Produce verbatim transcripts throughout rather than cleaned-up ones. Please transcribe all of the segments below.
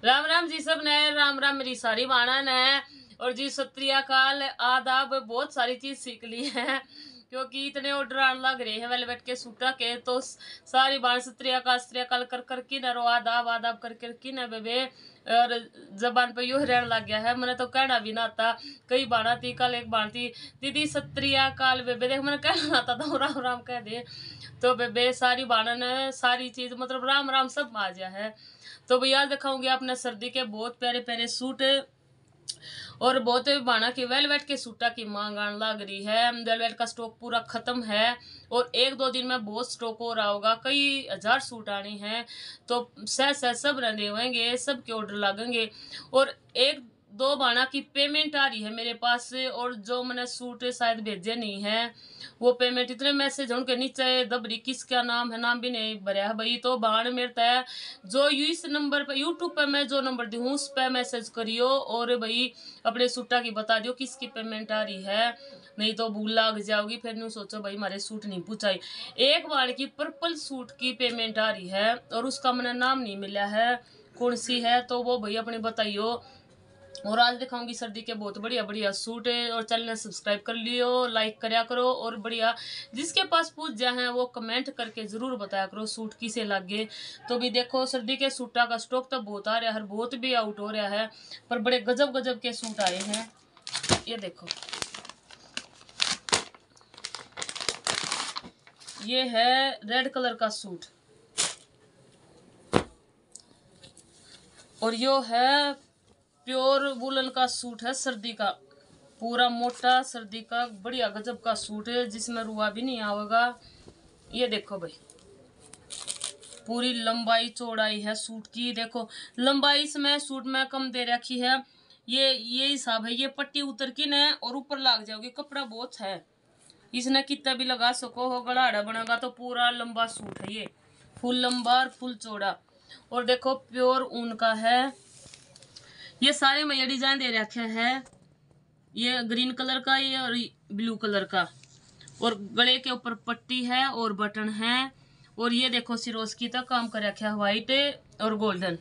राम राम जी सब ने, राम राम मेरी सारी बाणा ने। और जी सत्रिया काल आदाब, बहुत सारी चीज सीख ली है क्योंकि इतने ऑर्डर आने लग रहे हैं वेलवेट के सूटा के। तो सारी बाण सत्रिया काल सत्रिया काल कर कर की न रो आदाब आदाब कर कर की न बेबे। और जबान पे यूं रहने लग गया है, मैंने तो कहना भी ना था। कई बाणा थी, कल एक बाण थी दीदी सत्रिया काल बेबे, देख मैंने कहना आता था राम राम कह दे। तो बेबे सारी बाणन सारी चीज मतलब राम राम सब आ गया है। तो भैया दिखाऊंगी आपने सर्दी के बहुत प्यारे प्यारे सूट और बहुत बाणा की वेलवेट के सूटा की मांग आने लग रही है। वेलवेट का स्टॉक पूरा खत्म है और एक दो दिन में बहुत स्टॉक हो रहा होगा, कई हजार सूट आने हैं। तो सह सह सब रंधे होंगे, सबके ऑर्डर लगेंगे। और एक दो बाणा की पेमेंट आ रही है मेरे पास, और जो मैंने सूट शायद भेजे नहीं है वो पेमेंट इतने मैसेज उनके नीचे दबरी किसका नाम है, नाम भी नहीं भरा है भाई। तो बाण मेरे तय जो इस नंबर पे यूट्यूब पे मैं जो नंबर दी हूँ उस पर मैसेज करियो और भाई अपने सूटा की बता दियो किसकी पेमेंट आ रही है, नहीं तो भूल लग जाओगी फिर नहीं सोचो भाई हमारे सूट नहीं पूछाई। एक बार की पर्पल सूट की पेमेंट आ रही है और उसका मैंने नाम नहीं मिला है कौन सी है, तो वो भाई अपनी बताइयो। और आज दिखाऊंगी सर्दी के बहुत बढ़िया बढ़िया सूट है। और चैनल सब्सक्राइब कर लियो, लाइक करया करो और बढ़िया जिसके पास पूछ जाए हैं वो कमेंट करके जरूर बताया करो सूट किसे लगे। तो भी देखो सर्दी के सूटा का स्टॉक तो बहुत आ रहा है, बहुत भी आउट हो रहा है, पर बड़े गजब गजब के सूट आए हैं। ये देखो ये है रेड कलर का सूट और यो है प्योर वुलन का सूट है, सर्दी का पूरा मोटा सर्दी का बढ़िया गजब का सूट है जिसमें रुआ भी नहीं आवेगा। ये देखो भाई पूरी लंबाई चौड़ाई है सूट की, देखो लंबाई इसमें सूट में कम दे रखी है। ये ये हिसाब है, ये पट्टी उतर की न और ऊपर लग जाओगी, कपड़ा बहुत है, इसने कितना भी लगा सको हो, गड़ाड़ा बनेगा तो पूरा लंबा सूट है ये, फुल लंबा और फुल चौड़ा। और देखो प्योर ऊन का है, ये सारे में ये डिजाइन दे रखे हैं, ये ग्रीन कलर का ये और ब्लू कलर का, और गले के ऊपर पट्टी है और बटन है। और ये देखो सिरोस्की तक काम कर रखा है, व्हाइट और गोल्डन,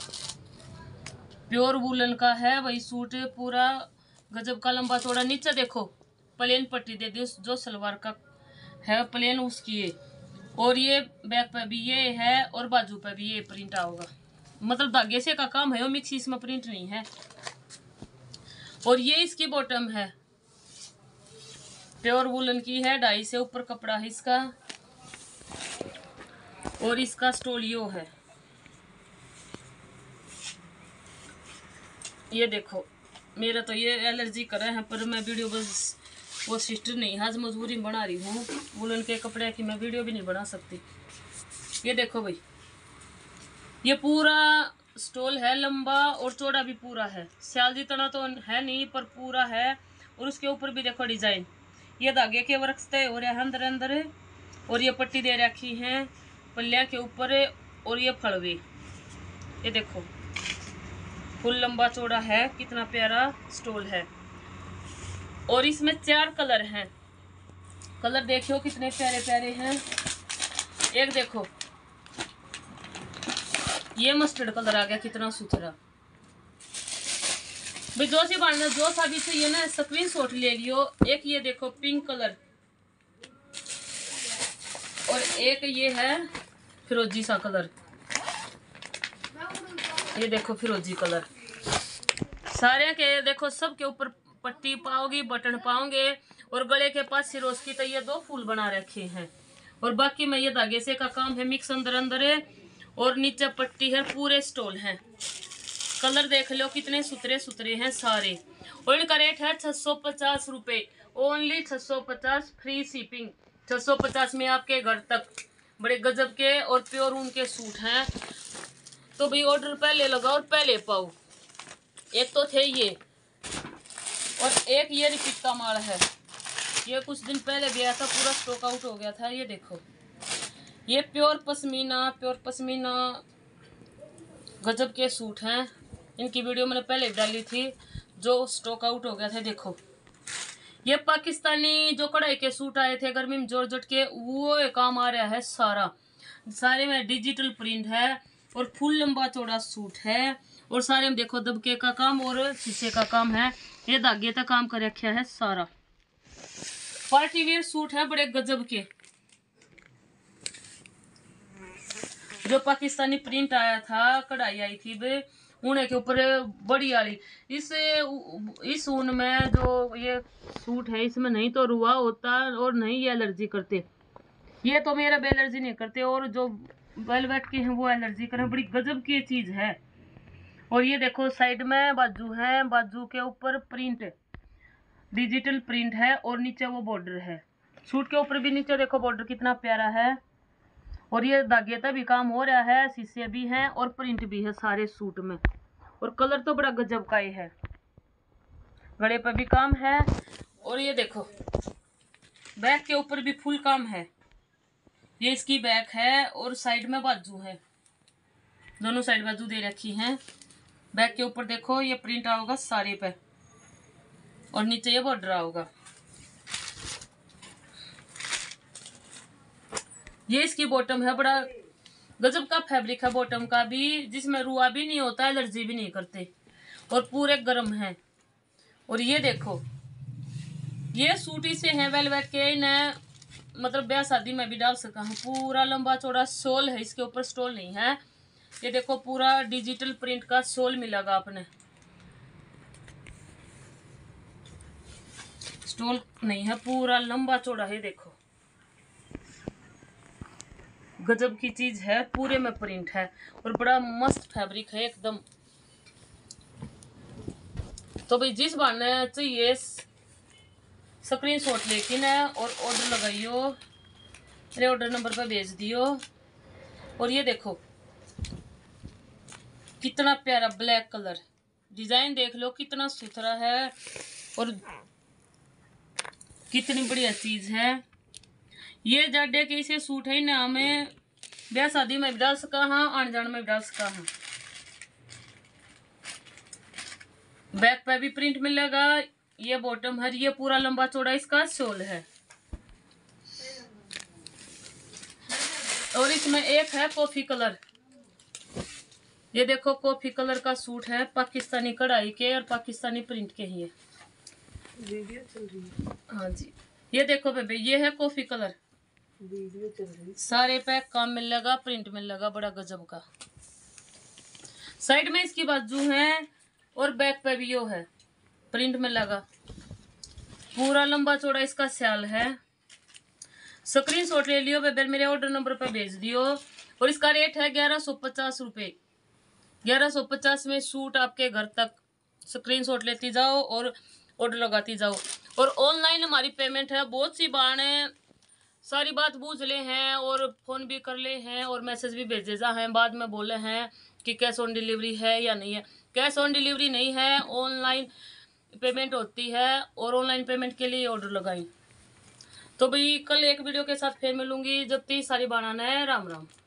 प्योर वुलन का है वही सूट पूरा गजब का लंबा चौड़ा। नीचे देखो प्लेन पट्टी दे दी जो सलवार का है प्लेन उसकी है, और ये बैक पे भी ये है और बाजू पे भी ये प्रिंट आओगा, मतलब धागे से का काम है वो, मिक्सी इसमें प्रिंट नहीं है। और ये इसकी बॉटम है, प्योर वुलन की है, ढाई से ऊपर कपड़ा है इसका। और इसका स्टोलियो है, ये देखो मेरा तो ये एलर्जी कर रहे हैं पर मैं वीडियो बस वो सिस्टर नहीं आज मजबूरी बना रही हूँ, वुलन के कपड़े की मैं वीडियो भी नहीं बना सकती। ये देखो भाई ये पूरा स्टोल है, लंबा और चौड़ा भी पूरा है, स्याल जितना तो है नहीं पर पूरा है। और उसके ऊपर भी देखो डिजाइन, ये धागे के वर्क तय हो रहे हैं अंदर अंदर, और ये पट्टी दे रखी है पल्लिया के ऊपर, और ये फड़वे ये देखो फुल लंबा चौड़ा है, कितना प्यारा स्टोल है। और इसमें चार कलर हैं, कलर देखियो कितने प्यारे प्यारे हैं। एक देखो ये मस्टर्ड कलर आ गया, कितना सुथरा भाई, जो सी बांधना जो सा भी चाहिए ना स्क्रीन शॉट ले लियो। एक ये देखो पिंक कलर, और एक ये है फिरोजी सा कलर, ये देखो फिरोजी कलर। सारे के देखो सब के ऊपर पट्टी पाओगी, बटन पाओगे, और गले के पास सिरोस्की तो ये दो फूल बना रखे हैं, और बाकी में ये धागे से का काम है, मिक्स अंदर अंदर है, और नीचे पट्टी है, पूरे स्टोल है। कलर देख लो कितने सुथरे सुथरे हैं सारे। और इनका रेट है छह सौ पचास रुपये, ओनली छह सौ पचास, फ्री शिपिंग। छह सौ पचास में आपके घर तक बड़े गजब के और प्योर ऊन के सूट हैं। तो भाई ऑर्डर पहले लगाओ और पहले पाओ। एक तो थे ये, और एक ये रिपीट का माल है, ये कुछ दिन पहले भी आया था, पूरा स्टॉक आउट हो गया था। ये देखो ये प्योर पश्मीना, प्योर पश्मीना गजब के सूट हैं, इनकी वीडियो मैंने पहले डाली थी जो स्टॉक आउट हो गया था। देखो ये पाकिस्तानी जो कढ़ाई के सूट आए थे गर्मी में जॉर्जेट के, वो काम आ रहा है सारा, सारे में डिजिटल प्रिंट है, और फुल लंबा चौड़ा सूट है। और सारे में देखो दबके का काम और शीशे का काम है। ये धागे तक काम कर रखा है सारा। पार्टी वेयर सूट है बड़े गजब के। जो पाकिस्तानी प्रिंट आया था, कढ़ाई आई थी वे ऊन के ऊपर बड़ी वाली। इस इस ऊन में जो ये सूट है इसमें नहीं तो रुआ होता और नहीं ये एलर्जी करते। ये तो मेरा भी एलर्जी नहीं करते और जो वेलवेट के हैं वो एलर्जी करें। बड़ी गजब की चीज है। और ये देखो साइड में बाजू है, बाजू के ऊपर प्रिंट डिजिटल प्रिंट है और नीचे वो बॉर्डर है। सूट के ऊपर भी नीचे देखो बॉर्डर कितना प्यारा है। और ये धागे का भी काम हो रहा है, शीशे भी हैं और प्रिंट भी है सारे सूट में। और कलर तो बड़ा गजब का ही है। गले पर भी काम है। और ये देखो बैक के ऊपर भी फुल काम है। ये इसकी बैक है और साइड में बाजू है, दोनों साइड बाजू दे रखी हैं। बैक के ऊपर देखो ये प्रिंट आओगा सारे पे और नीचे ये बॉर्डर आओगा। ये इसकी बॉटम है, बड़ा गजब का फैब्रिक है बॉटम का भी, जिसमें रुआ भी नहीं होता, एलर्जी भी नहीं करते और पूरे गर्म है। और ये देखो ये सूट इसे हैं वेलवेट के, इन्हें मतलब ब्याह शादी में भी डाल सका हूँ। पूरा लंबा चौड़ा शॉल है, इसके ऊपर स्टोल नहीं है। ये देखो पूरा डिजिटल प्रिंट का शॉल मिलेगा आपने, स्टोल नहीं है, पूरा लंबा चौड़ा है। देखो गजब की चीज है, पूरे में प्रिंट है और बड़ा मस्त फैब्रिक है एकदम। तो भाई जिस बाने चाहिए स्क्रीन शॉट लेकिन है और ऑर्डर लगाइयो, मेरे ऑर्डर नंबर पर भेज दियो। और ये देखो कितना प्यारा ब्लैक कलर, डिजाइन देख लो कितना सुथरा है और कितनी बढ़िया चीज है। ये जाडे के इसे सूट है ना, हमें ब्याह शादी में भी डाल सका हाँ, आने जाने में भी डाल सका हाँ। बैक पे भी प्रिंट मिलेगा। ये बॉटम है, ये पूरा लंबा चौड़ा इसका शॉल है। और इसमें एक है कॉफी कलर। ये देखो कॉफी कलर का सूट है, पाकिस्तानी कढ़ाई के और पाकिस्तानी प्रिंट के ही है। वीडियो चल रही है हाँ जी। ये देखो बेबे ये है कॉफी कलर, वीडियो चल रही है। सारे पे काम मिलेगा, प्रिंट मिलेगा बड़ा गजब का। साइड में इसकी बाजू है और बैक पे भी यो है, प्रिंट मिलेगा। पूरा लंबा चौड़ा इसका स्याल है। स्क्रीन शॉट ले लियो बेबे, मेरे ऑर्डर नंबर पे भेज दियो। और इसका रेट है ग्यारह सौ पचास रुपये। ग्यारह सौ पचास में सूट आपके घर तक। स्क्रीन शॉट लेती जाओ और ऑर्डर लगाती जाओ। और ऑनलाइन हमारी पेमेंट है। बहुत सी बार सारी बात बूझ ले हैं और फोन भी कर ले हैं और मैसेज भी भेजे जा हैं, बाद में बोले हैं कि कैश ऑन डिलीवरी है या नहीं है। कैश ऑन डिलीवरी नहीं है, ऑनलाइन पेमेंट होती है और ऑनलाइन पेमेंट के लिए ऑर्डर लगाई। तो भाई कल एक वीडियो के साथ फिर मिलूंगी। जब तक सारी बनाना है, राम राम।